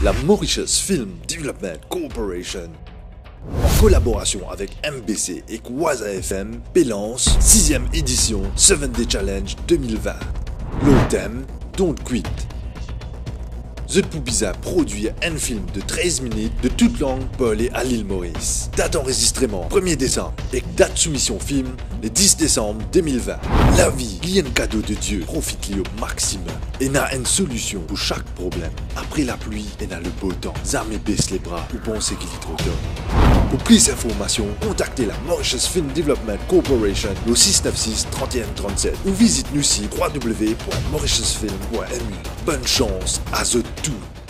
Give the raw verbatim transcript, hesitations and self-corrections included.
la Mauritius Film Development Corporation, en collaboration avec M B C et Kwaza F M, lance sixième édition seven day Challenge deux mille vingt. Le thème, Don't Quit. The Poubiza produit un film de treize minutes de toute langue parlée à l'île Maurice. Date enregistrement premier décembre et date soumission film le dix décembre deux mille vingt. La vie est un cadeau de Dieu, profite-le au maximum. Et n'a une solution pour chaque problème. Après la pluie, et n'a le beau temps. Jamais baisse les bras ou pensez qu'il est trop tard. Pour plus d'informations, contactez la Mauritius Film Development Corporation au six neuf six, trente et un trente-sept ou visite nous site w w w point mauritius film point m u. Bonne chance à eux tous.